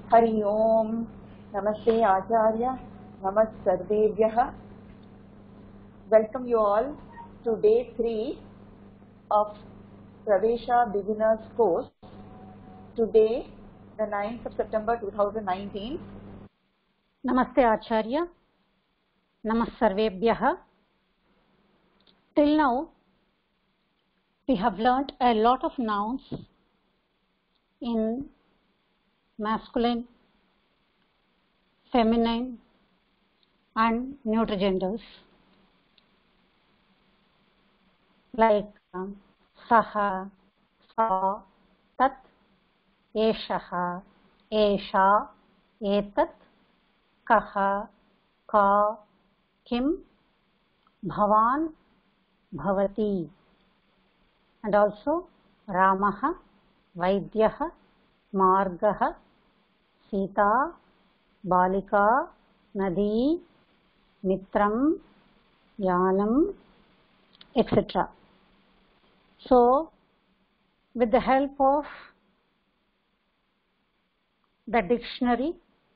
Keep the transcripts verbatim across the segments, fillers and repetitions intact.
Hari Om. Namaste Acharya. Namas Sarvebhyah. Welcome you all to day three of Pravesha beginners course. Today, the ninth of September two thousand nineteen. Namaste Acharya. Namas Sarvebhyah. Till now, we have learnt a lot of nouns in masculine, feminine and neuter genders like um, saha, sa, tat, eshaha, esha, etat, kaha, ka, kim, bhavan, bhavati, and also Ramaha, Vaidyaha, Margaha, Sita, Balika, Nadi, Mitram, Yanam, et cetera. So, with the help of the dictionary,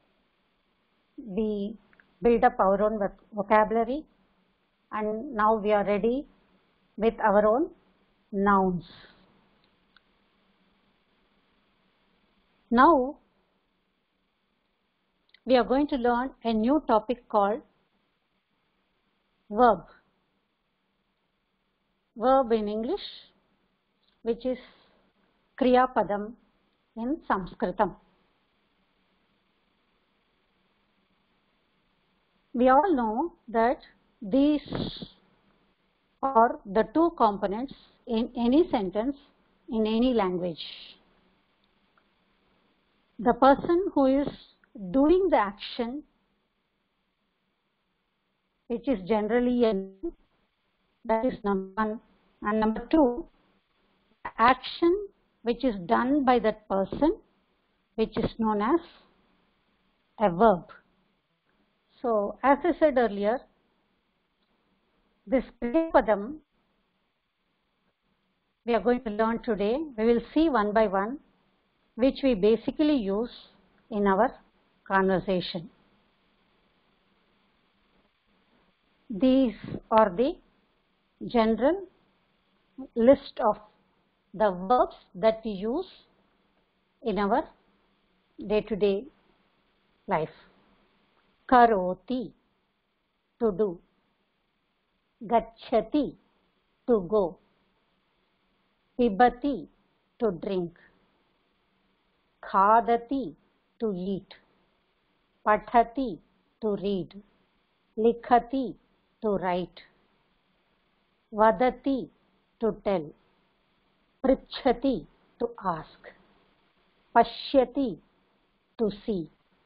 we build up our own vocabulary, and now we are ready with our own nouns. Now, we are going to learn a new topic called verb. Verb in English, which is Kriya Padam in Sanskritam. We all know that these are the two components in any sentence in any language. The person who is doing the action, which is generally a noun, that is number one, and number two, action which is done by that person, which is known as a verb. So, as I said earlier, this Kriyapadam we are going to learn today. We will see one by one, which we basically use in our conversation. These are the general list of the verbs that we use in our day-to-day life. Karoti, to do. Gacchati, to go. Pibati, to drink. Khadati, to eat. Pathati, to read. Likhati, to write. Vadati, to tell. Prichhati, to ask. Pashyati, to see.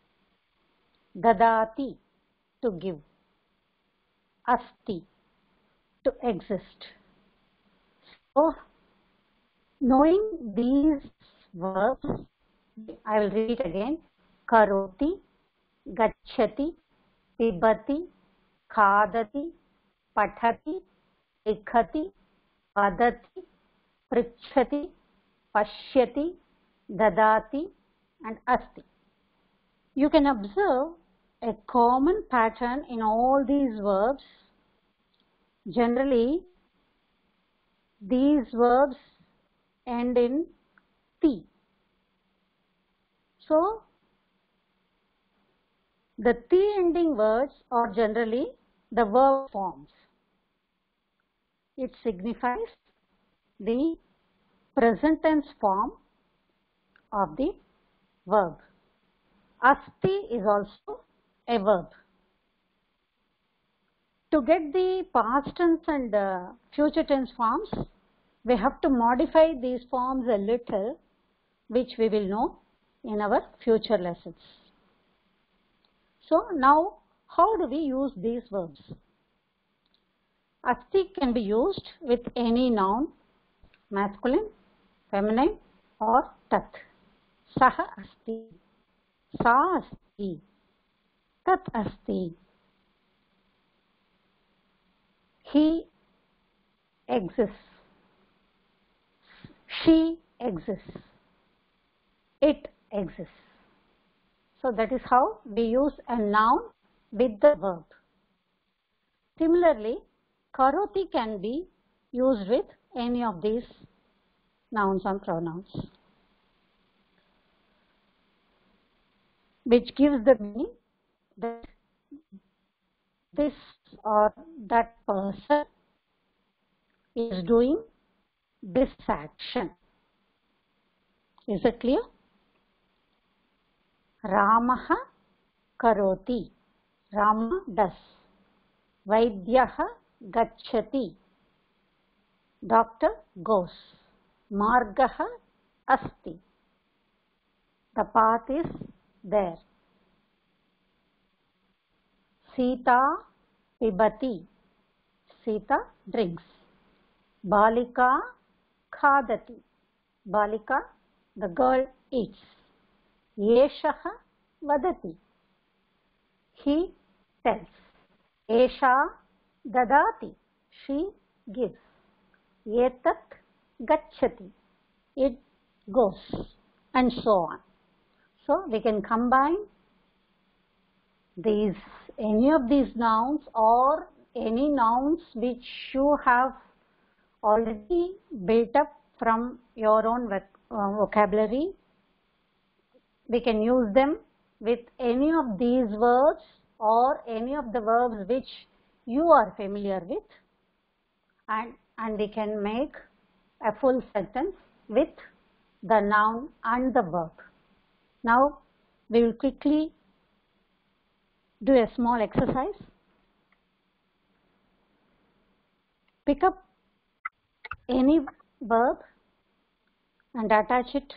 Dadati, to give. Asti, to exist. So, knowing these verbs, I will read it again. Karoti, gacchati, pibati, khadati, pathati, likhati, vadati, prichhati, pashyati, dadati, and asti. You can observe a common pattern in all these verbs. Generally, these verbs end in ti. So, the ti ending words are generally the verb forms. It signifies the present tense form of the verb. Asti is also a verb. To get the past tense and uh, future tense forms, we have to modify these forms a little, which we will know in our future lessons. So now, how do we use these verbs? Asti can be used with any noun, masculine, feminine, or tat. Saha asti, sa asti, tat asti. He exists. She exists. It exists. So that is how we use a noun with the verb. Similarly, karoti can be used with any of these nouns and pronouns, which gives the meaning that this or that person is doing this action. Is it clear? Ramaha karoti. Rama does. Vaidyaha gacchati. Doctor goes. Margaha asti. The path is there. Sita pibati. Sita drinks. Balika khadati. Balika, the girl, eats. Yeshaha vadati. He tells. Esha dadati. She gives. Etat gacchati. It goes. And so on. So we can combine these, any of these nouns or any nouns which you have already built up from your own voc uh, vocabulary. We can use them with any of these verbs or any of the verbs which you are familiar with, and, and we can make a full sentence with the noun and the verb. Now we will quickly do a small exercise. Pick up any verb and attach it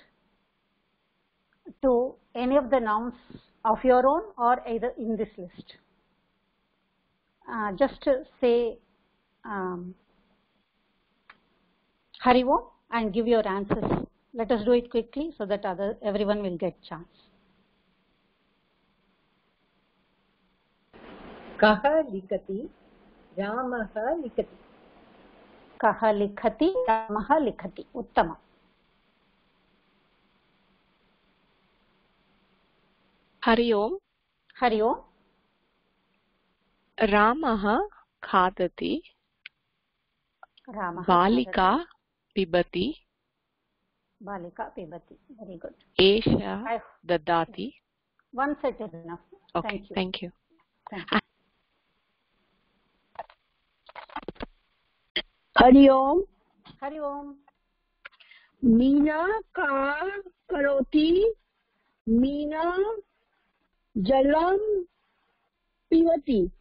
to any of the nouns of your own or either in this list. Uh, just say um, Hari Om and give your answers. Let us do it quickly so that other everyone will get chance. Kaha likati, Ramaha likati. Kaha likhati, Ramaha likhati. Uttama. Hari Om. Hari Om. Ramaha khadati. Ramaha Balika pibati. Balika pibati. Very good. Esha I, dadati. one set is enough. Okay, thank you. thank you. Thank you. Hari Om. Hari Om. Meena ka karoti. Meena jalam pivati.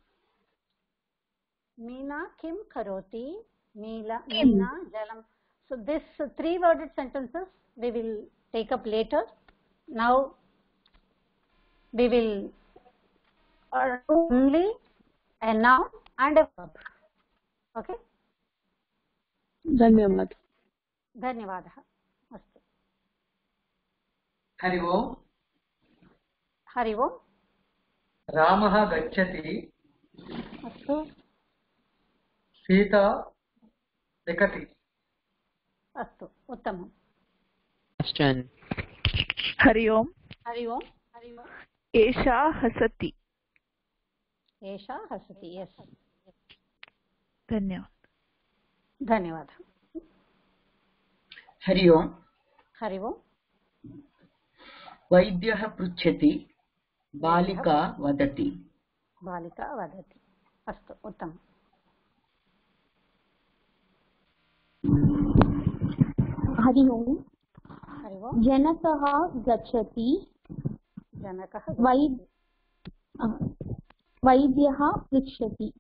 Meena kim karoti. Meela, Kim. Meena jalam. So this uh, three worded sentences we will take up later. Now we will uh, do only a noun and a verb. Okay. Dhanyavad. Dhanyavadah. Astu. Hari Om Hari Om. रामः गच्छति Astu. Sita लिखति Astu. Uttamam. Question. Hari Om. Hari Om. Hari Om. Esha hasati. Esha hasati. Yes. Dhanyavad. Dhanyavadah. Hari ओम Hari Om. वैद्यः पृच्छति बालिका वदति Balika vadati. Astu. Uttamam. Hari Om. Hari Om. Janakah gacchati. Janakah. Vaid Vaidyaha pritchati.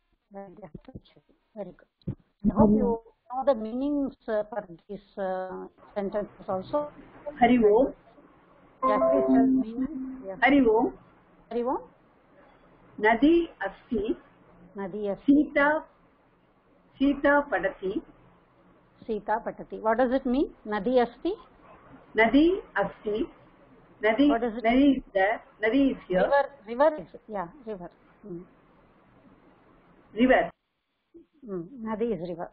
Very good. I hope you know the meanings uh, for these uh, sentences also. Hari Om. Yes, please tell meaning. Yes. Hari Om. Hari Om. Nadi asti. Nadi asti. Sita. Sita padati. Sita patati. What does it mean? Nadi asti. Nadi asti. Nadi. What is it? Nadi is there. Nadi is here. River. River is yeah. River. Hmm. River. Hmm. Nadi is river.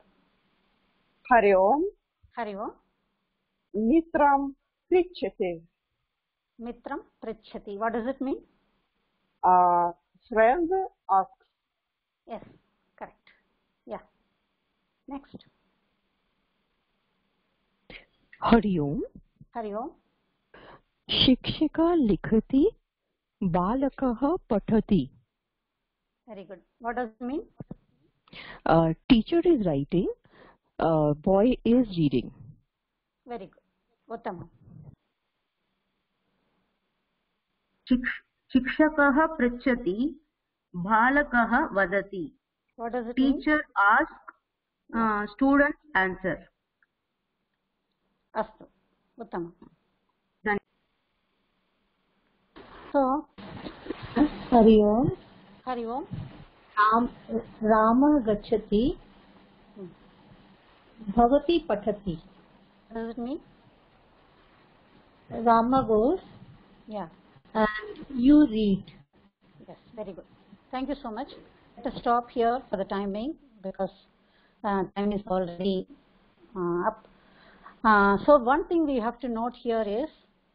Hari Om. Hari Om. Mitram pritchati. Mitram Prichhati. What does it mean? Uh, friend asks. Yes, correct. Yeah. Next. Hari Om Hari Om. शिक्षिका लिखति बालकः पठति Very good. What does it mean? uh, teacher is writing uh, boy is reading Very good. Uttamam. शिक्षकः पृच्छति बालकः वदति What does it mean? Teacher ask student answer Astu. Uttamam. So, Hari Om Hari Om. Rama रामः गच्छति भवती पठति What does it mean? Rama goes Yeah. and you read. Yes, very good. Thank you so much. Let us stop here for the time being because uh, time is already uh, up. Uh, so one thing we have to note here is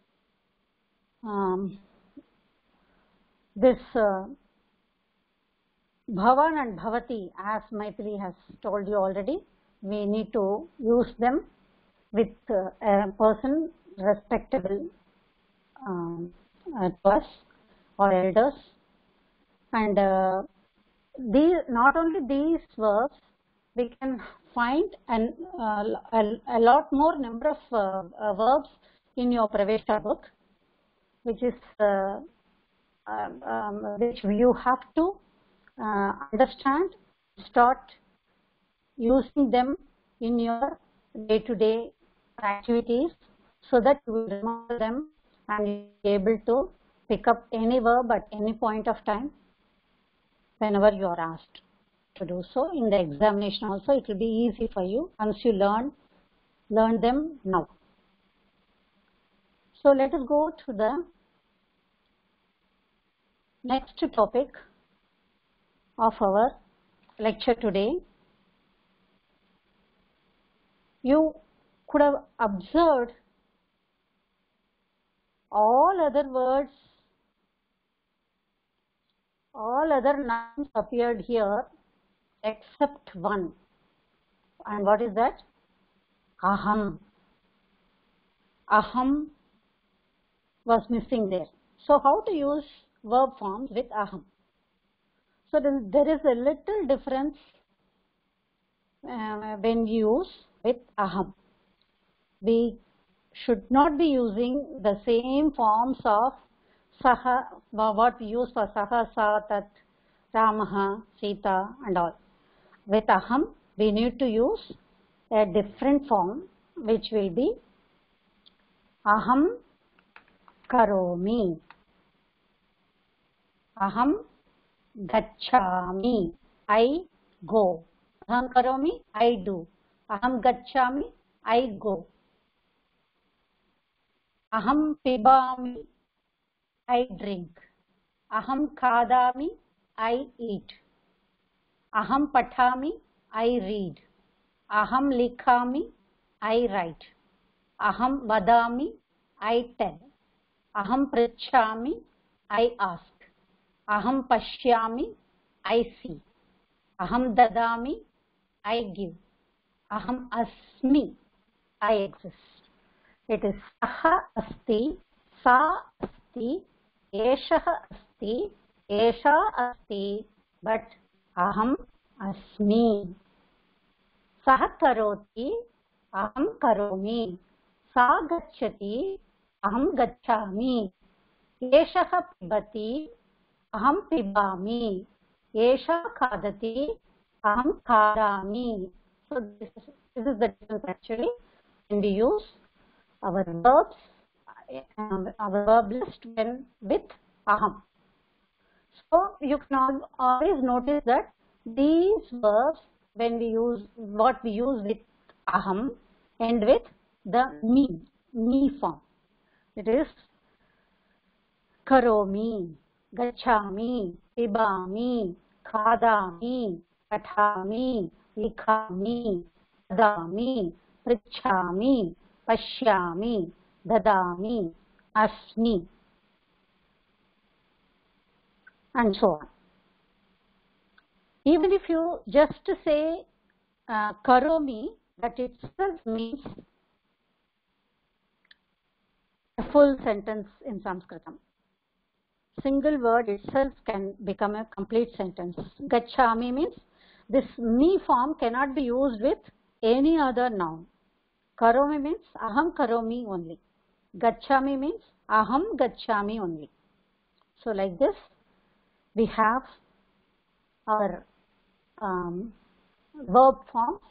um, this uh, Bhavan and Bhavati, as Maitri has told you already, we need to use them with uh, a person respectable um, uh, to us or elders. And uh, these, not only these verbs, we can find an, uh, a, a lot more number of uh, uh, verbs in your Pravesha book, which is uh, um, um, which you have to uh, understand, start using them in your day-to-day activities, so that you will remember them and you will be able to pick up any verb at any point of time whenever you are asked to do so. In the examination also it will be easy for you once you learn learn them now. So let us go to the next topic of our lecture today. You could have observed all other words, all other nouns appeared here except one. And what is that? Aham. Aham was missing there. So how to use verb forms with aham? So there is a little difference uh, when you use with aham. We should not be using the same forms of saha, what we use for saha, sa, tat, ramaha, sita and all. With aham, we need to use a different form, which will be aham karomi, aham gacchami, I go. Aham karomi, I do. Aham gacchami, I go. Aham pibami, I drink. Aham khadami, I eat. Aham pathami, I read. Aham likhami, I write. Aham vadami, I tell. Aham prichhami, I ask. Aham pashyami, I see. Aham dadami, I give. Aham asmi, I exist. It is saha asti, sa asti, eshah asti, esha asti, but aham asmi. Saha karoti, aham karomi. Sa gacchati, aham gacchami. Eshah pibati, aham pibami. Esha khadati, aham khadami. So this is, this is the difference actually when we use our verbs, um, our verb list when with aham. So you can always notice that these verbs, when we use what we use with aham, end with the me, me form. It is karomi, gacchami, pibami, khadami, pathami, likhami, dadami, prichhami, pashyami, dadami, asmi, and so on. Even if you just say uh, karomi, that itself means a full sentence in Sanskritam. Single word itself can become a complete sentence. Gachami means this me form cannot be used with any other noun. Karomi means aham karomi only. Gachami means aham gachami only. So like this, we have our um, verb forms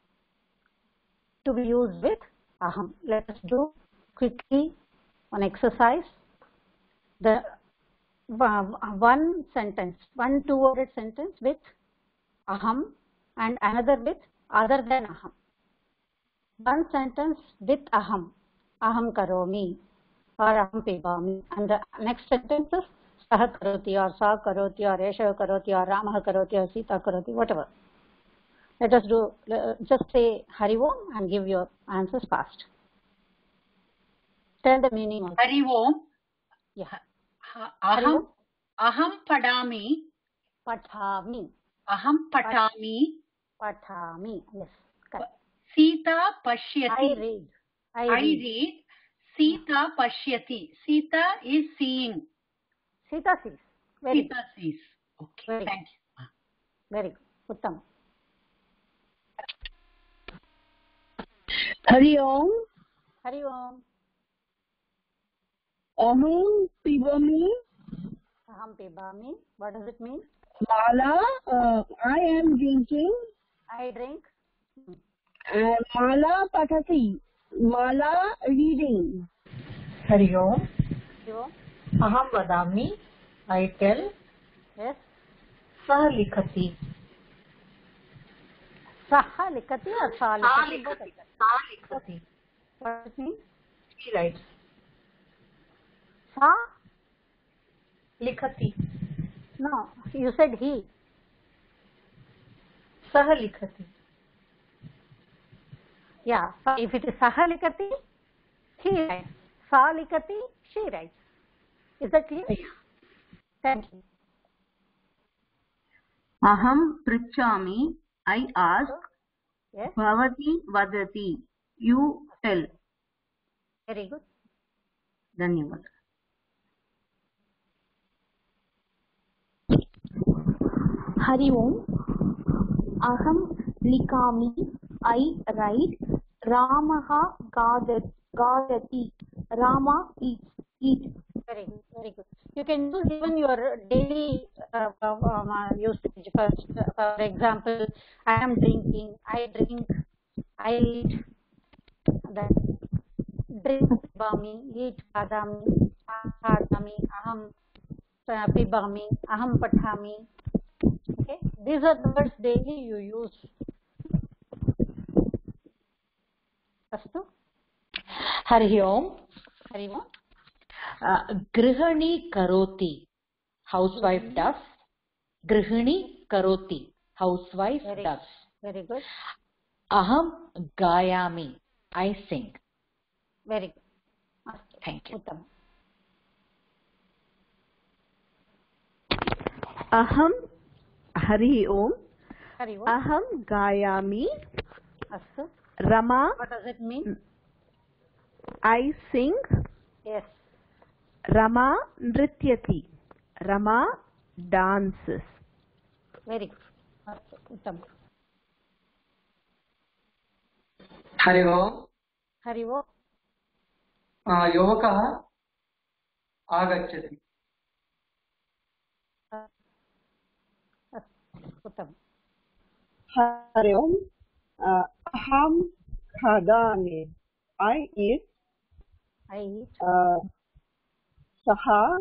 to be used with aham. Let us do quickly one exercise. The uh, one sentence, one two-worded sentence with aham and another with other than aham. One sentence with aham, aham karomi or aham pibami, and the next sentence is saha karoti or sa karoti or esha karoti or ramah karoti or sita karoti, whatever. Let us do, uh, just say Hari Om and give your answers fast. Tell the meaning also. Hari Om. Yeah. Ha- Hari Aham Om. Aham padami. Pathami. Aham patami. Pathami. Yes. Correct. Sita pashyati. I read. I, I read. read. Sita pashyati. Sita is seeing. Sita sees. Very Sita sees. Okay. Very Thank you. Very good. Uttam. Hari Om. Hari Om. Aham pibami. Aham pibami. What does it mean? Mala. Uh, I am drinking. I drink. And Mala patati. Mala reading. Hari Om. Hari Om. Aham vadami. I tell. Yes. Sah likhati. Saha likati or sa Sah likati? likhati. Sah likhati. What does it mean? She writes. Sa? Likhati. No. You said he. Sah likhati. Yeah. So if it is saha likati, he writes. Sa likati, she writes. Is that clear? Thank you. Aham prichami. I ask. Yes. Bhavati vadati. You tell. Very good. Dhanyavad. Hari Om. Aham likami. I write. Ramaha gadati. Rama eats. Eat. Very good. Very good. You can use even your daily uh, uh, usage. First, uh, for example, I am drinking. I drink. I eat. Then drink pibami. Eat padami. Padami. Aham uh, pibami. Aham pathami. Okay. These are the words daily you use. Astu. Hari Om. Hari Om. Uh, Grihani karoti. Housewife mm-hmm. does. Grihani karoti. Housewife Very does. Very good. Aham gayami. I sing. Very good. Thank you. Uttam. Aham. Hari Om. Hari Om. Aham gayami. Astu. Rama. What does it mean? I sing. Yes. Rama nrityati. Rama dances. Very good. Uttam. Hari Om. Hari Om. युवकः आगच्छति. Uttam. Hari Om. Aham khadami. I eat. I eat. Uh, Saha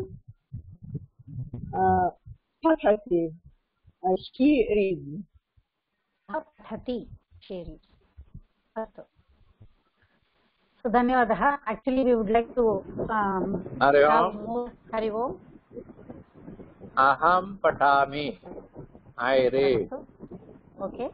uh, pathati. Uh, she reads. Pathati. She reads. Astu. So, Dhanyavadah. Actually, we would like to um, Hari have Om. more. Hari Om. Aham patami. I read. Astu. Okay.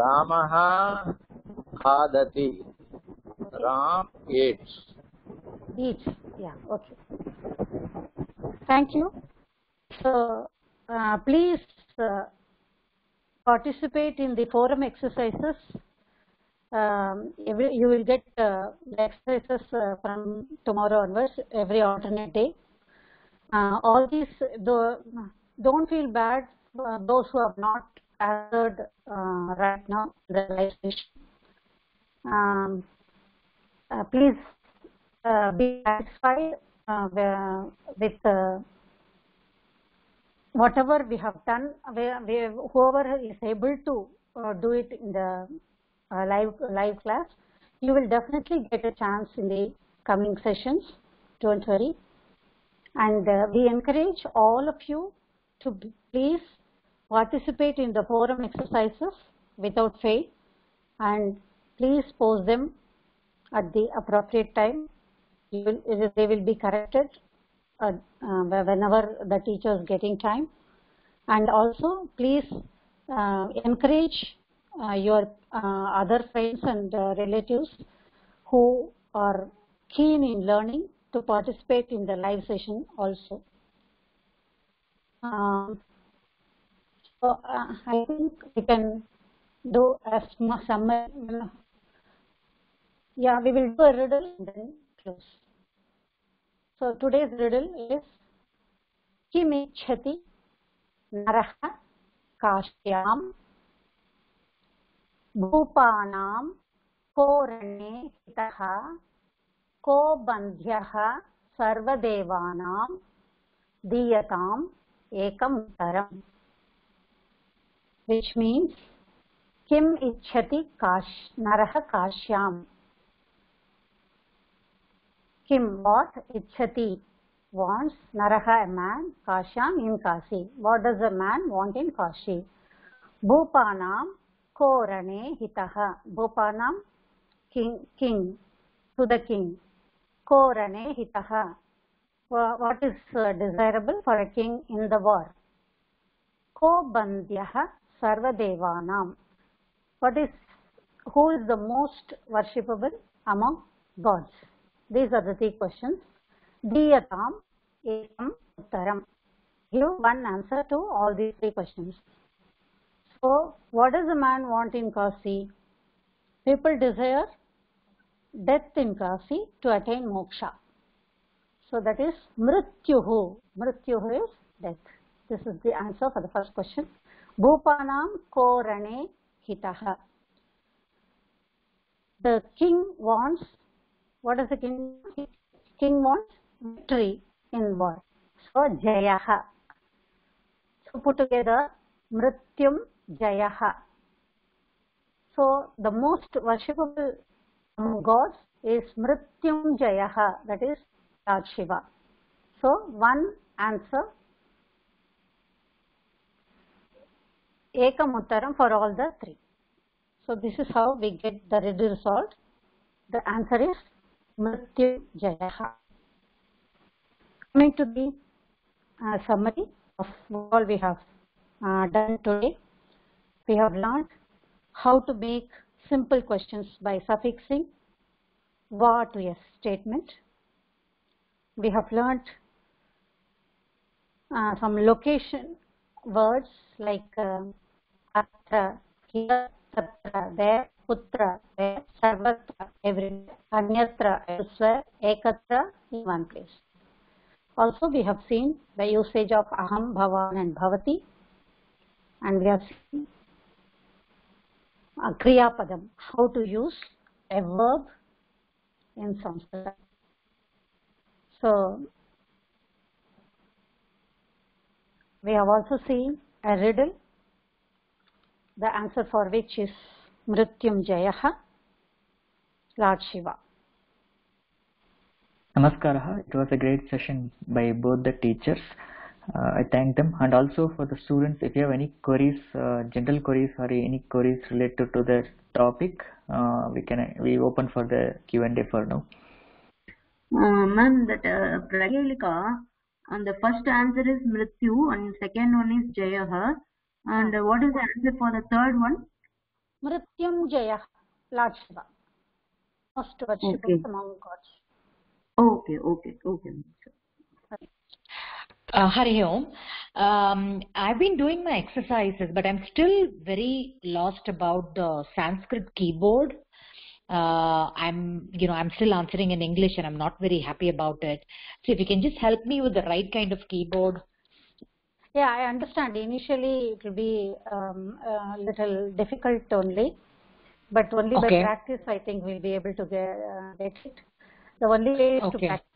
Ramaha khadati. Ram eats. Each. Yeah. Okay. Thank you. So uh, please uh, participate in the forum exercises. Um, every, you will get uh, the exercises uh, from tomorrow onwards, every alternate day. Uh, all these, the, don't feel bad uh, those who have not answered uh, right now the live session. Um, uh, please uh, be satisfied uh, with uh, whatever we have done. We, we, whoever is able to uh, do it in the uh, live live class, you will definitely get a chance in the coming sessions. Don't worry. And uh, we encourage all of you to please participate in the forum exercises without fail, and please post them at the appropriate time. You will, they will be corrected uh, uh, whenever the teacher is getting time. And also please uh, encourage uh, your uh, other friends and uh, relatives who are keen in learning to participate in the live session also. Um, so uh, I think we can do a summary. Yeah, we will do a riddle and then close. So today's riddle is Kimichhati Naraha Kashyam Bhupanam Korane Hitaha Ko Bandhyaha Sarvadevanam Diyatam Ekam Taram, which means Kim Ichhati Kash Naraha Kashyam. Kim, what? Ichhati, wants. Naraha, a man. Kashyam, in Kashi. What does a man want in Kashi? Bhupanam Korane Hitaha. Bhupanam, king, king, to the king. Korane Hitaha. What is uh, desirable for a king in the war? Ko Bandhyaha Sarvadevanam. What is, who is the most worshipable among gods? These are the three questions. Diyatam ekam uttaram. Give one answer to all these three questions. So, what does a man want in Kasi? People desire death in Kasi to attain moksha. So that is mrityuhu. Mrityuhu is death. This is the answer for the first question. Bhupanam korane hitaha. The king wants, what does the king want? King wants victory in war. So jayaha. So put together mrityum jayaha. So the most worshipable among gods is mrityum jayaha, that is Lord Shiva. So one answer, ekam uttaram for all the three. So this is how we get the riddle solved. The answer is Mrityu Jayaha. Coming to the uh, summary of all we have uh, done today, we have learned how to make simple questions by suffixing va to a statement. We have learned uh, some location words like uh, atra, here, tatra, there, putra, there, sarvatra, everywhere, anyatra, elsewhere, ekatra, in one place. Also, we have seen the usage of aham, bhavan and bhavati, and we have seen uh, kriya padam, how to use a verb in Sanskrit. So, we have also seen a riddle, the answer for which is Mrityum Jayaha, Lord Shiva. Namaskara. It was a great session by both the teachers. Uh, I thank them, and also for the students. If you have any queries, uh, general queries or any queries related to the topic, uh, we can we open for the Q and A for now. Uh, Ma'am, that uh, Pragelika, and the first answer is Mrityu, and second one is Jayaha. And uh, what is the answer for the third one? Mrityum Jayaha, Lord Shiva, most worshipable okay. among gods. Okay, okay, okay. Uh, Hari Om. Um, I've been doing my exercises, but I'm still very lost about the Sanskrit keyboard. Uh, I'm, you know, I'm still answering in English, and I'm not very happy about it. So if you can just help me with the right kind of keyboard. Yeah, I understand. Initially, it will be um, a little difficult only, but only Okay. by practice, I think we'll be able to get, uh, get it. The only way is Okay. to practice.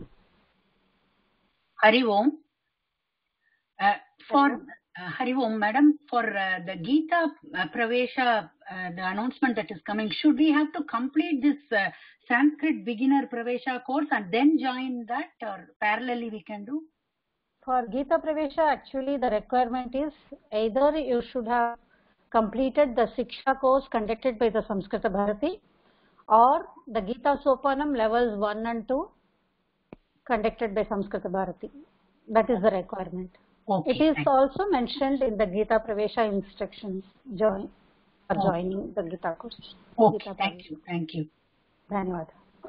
Hari Om. Uh, for uh, Hari Om, madam, for uh, the Gita uh, Pravesha, uh, the announcement that is coming, should we have to complete this uh, Sanskrit beginner Pravesha course and then join that, or parallelly we can do? For Gita Pravesha, actually the requirement is either you should have completed the Siksha course conducted by the Sanskrit Bharati, or the Gita Sopanam levels one and two conducted by Sanskrit Bharati. That is the requirement. Okay, it is also mentioned in the Gita Pravesha instructions join, for okay. joining the Gita course. Okay, Gita thank you, thank you. Dhanyavad.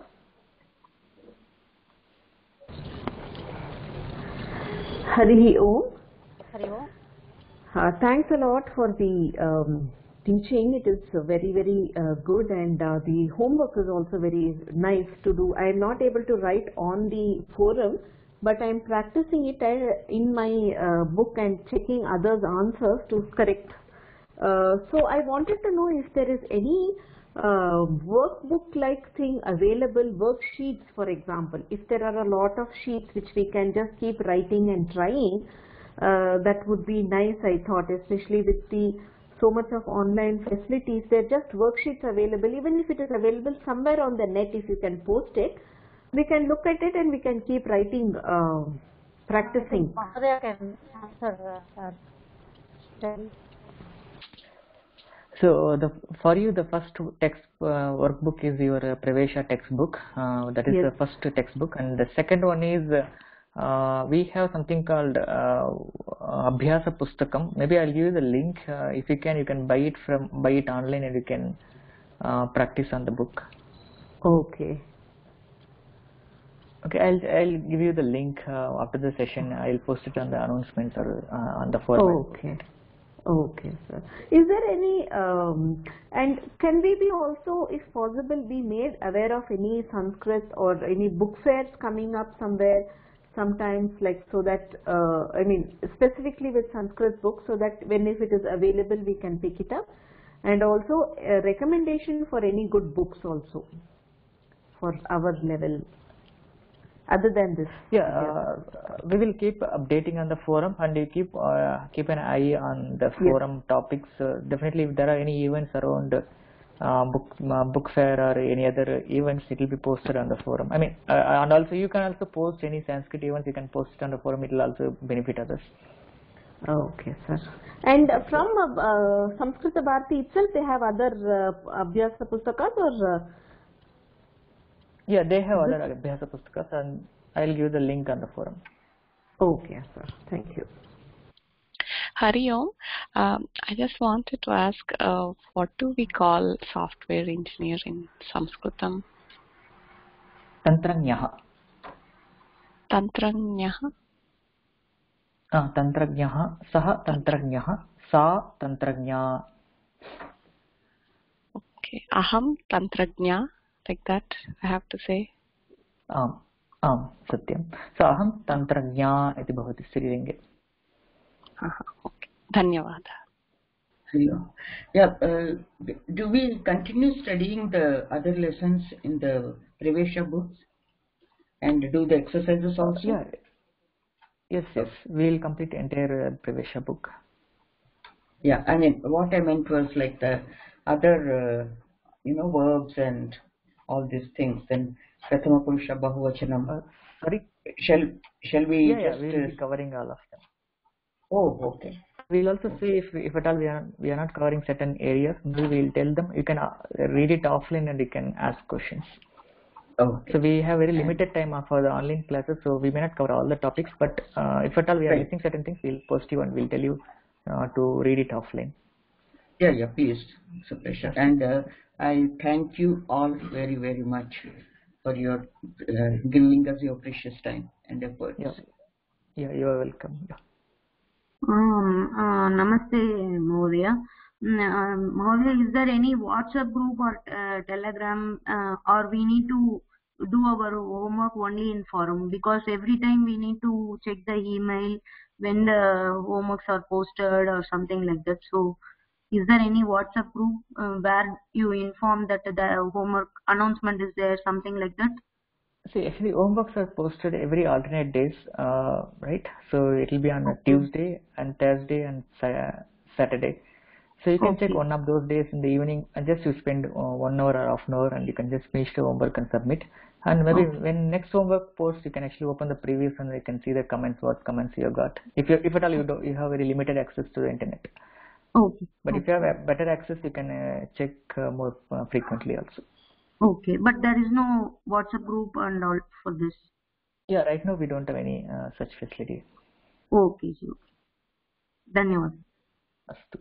Hari Om. Hari Om. Uh, thanks a lot for the um, teaching. It is uh, very, very uh, good, and uh, the homework is also very nice to do. I am not able to write on the forum, but I am practicing it uh, in my uh, book and checking others' answers to correct. Uh, so I wanted to know if there is any uh, workbook-like thing available, worksheets, for example. If there are a lot of sheets which we can just keep writing and trying, uh, that would be nice, I thought, especially with the so much of online facilities. There are just worksheets available. Even if it is available somewhere on the net, if you can post it, we can look at it and we can keep writing, uh, practicing. Mahodaya can answer. Uh, uh, So the for you the first text uh, workbook is your uh, Pravesha textbook. Uh, that is Yes. the first textbook, and the second one is uh, we have something called uh, Abhyasa Pustakam. Maybe I'll give you the link. Uh, if you can, you can buy it from buy it online, and you can uh, practice on the book. Okay. Okay, I'll I'll give you the link uh, after the session. I'll post it on the announcements or uh, on the forum. Okay. Okay, sir. Is there any, um, and can we be also, if possible, be made aware of any Sanskrit or any book fairs coming up somewhere, sometimes, like, so that, uh, I mean, specifically with Sanskrit books, so that when if it is available, we can pick it up, and also a recommendation for any good books also for our level. Other than this, yeah, uh, we will keep updating on the forum, and you keep uh, keep an eye on the forum yes. topics. Uh, definitely, if there are any events around uh, book uh, book fair or any other events, it will be posted on the forum. I mean, uh, and also you can also post any Sanskrit events. You can post it on the forum. It will also benefit others. Okay, sir. And uh, from uh, uh, Sanskrit Bharati itself, they have other uh, Abhyasa Pustakas or? Uh, Yeah, they have other Abhyasa Pustakas, and I'll give the link on the forum. Okay, sir. Thank you. Hari Om, um, I just wanted to ask, uh, what do we call software engineer in Sanskritam? Tantranyaha. Tantranyaha? Ah, Tantranyaha, Saha Tantranyaha, Sa Tantranya. Okay, Aham Tantrajna. Like that, I have to say. Um, um, Satyam. So, aham tantrajna iti bhavati Srilinge. Aha, okay. Dhanyavada. Yeah, uh, do we continue studying the other lessons in the Pravesha books and do the exercises also? Yeah. Yes, yes. We will complete the entire uh, Pravesha book. Yeah, I mean, what I meant was like the other, uh, you know, verbs and all these things. Then Prathama Purusha Bahuvachanam. Uh, sorry? Shall, shall we yeah, just... Yeah, we will uh, be covering all of them. Oh, okay. We will also say if, if at all we are, we are not covering certain areas, we will tell them, you can uh, read it offline and you can ask questions. Okay. So we have very limited time for the online classes, so we may not cover all the topics, but uh, if at all we are right. missing certain things, we will post you and we will tell you uh, to read it offline. Yeah, yeah, please, Pravesha. And uh, I thank you all very, very much for your uh, giving us your precious time and efforts. Yeah, yeah, you are welcome. Yeah. Um, uh, Namaste, Mahodaya. Mm, uh, Mahodaya, is there any WhatsApp group or uh, Telegram, uh, or we need to do our homework only in forum? Because every time we need to check the email when the homeworks are posted or something like that. So, is there any WhatsApp group uh, where you inform that the homework announcement is there, something like that? See, actually, homeworks are posted every alternate days, uh, right? So it will be on a Okay. Tuesday and Thursday and sa Saturday. So you can check Okay. one of those days in the evening and just you spend uh, one hour or half an hour and you can just finish the homework and submit. And maybe Okay. when next homework post, you can actually open the previous and you can see the comments, what comments you got. If you, if at all you do, you have very limited access to the internet. Okay. But Okay. if you have a better access, you can uh, check uh, more uh, frequently also. Okay, but there is no WhatsApp group and all for this. Yeah, right now we don't have any uh, such facility. Okay, sir. Dhanyawad. Astu.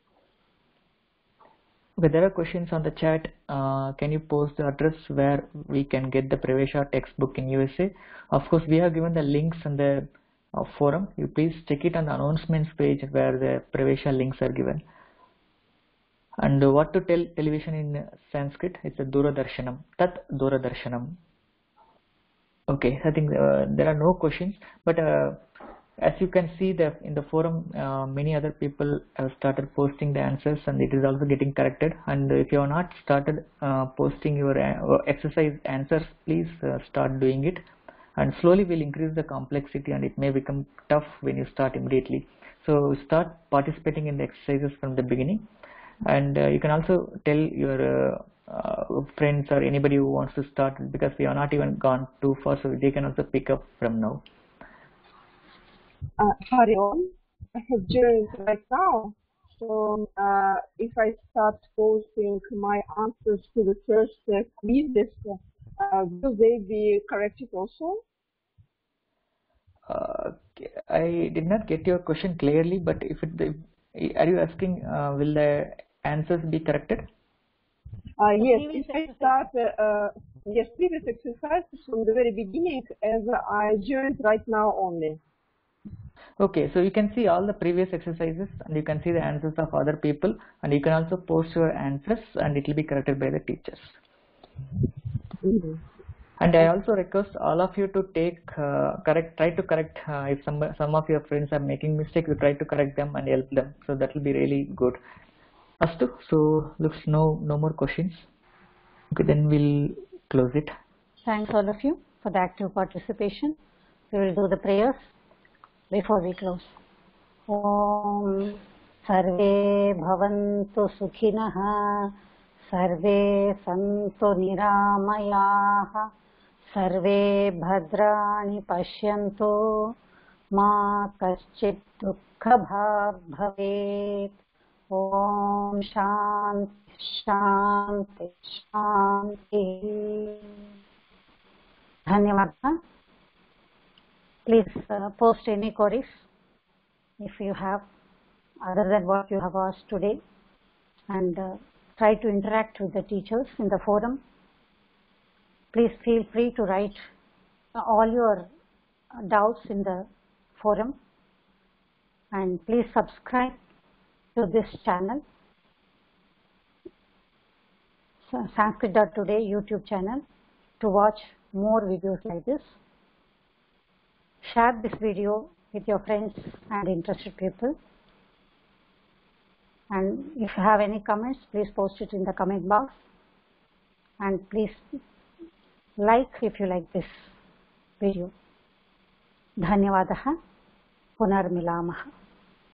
Okay, there are questions on the chat. Uh, can you post the address where we can get the Pravesha textbook in U S A? Of course, we have given the links in the uh, forum. You please check it on the announcements page where the Pravesha links are given. And uh, what to tell television in Sanskrit? It's a Duradarshanam. Tat Duradarshanam. Okay, I think uh, there are no questions, but uh, as you can see that in the forum, uh, many other people have started posting the answers and it is also getting corrected. And if you have not started uh, posting your uh, exercise answers, please uh, start doing it. And slowly we'll increase the complexity and it may become tough when you start immediately. So start participating in the exercises from the beginning. And uh, you can also tell your uh, uh, friends or anybody who wants to start, because we are not even gone too far, so they can also pick up from now. Uh, Hari Om, I have joined right now. So uh, if I start posting my answers to the first uh, quizzes, uh, will they be corrected also? Uh, I did not get your question clearly, but if it, are you asking uh, will the answers be corrected? Uh, yes, if I start, uh, uh, yes, previous exercises from the very beginning, as I joined right now only. Okay, so you can see all the previous exercises and you can see the answers of other people, and you can also post your answers and it will be corrected by the teachers. Mm-hmm. And I also request all of you to take uh, correct, try to correct uh, if some some of your friends are making mistakes, you try to correct them and help them. So that will be really good. Astu, so looks no no more questions. Okay, then we'll close it. Thanks all of you for the active participation. We will do the prayers before we close. Om Sarve Bhavantu Sukhinah, Sarve Santu Niramayah, Sarve Bhadrani Pashyantu, Ma Kaschit Dukkha Bhag Bhavet. Om Shanti Shanti Shanti. Dhanyawad. Please uh, post any queries if you have, other than what you have asked today, and uh, try to interact with the teachers in the forum. Please feel free to write uh, all your uh, doubts in the forum, and please subscribe to this channel, Sanskrit.Today YouTube channel, to watch more videos like this. Share this video with your friends and interested people. And if you have any comments, please post it in the comment box. And please like if you like this video. Dhanyawadaha. Punarmilamaha.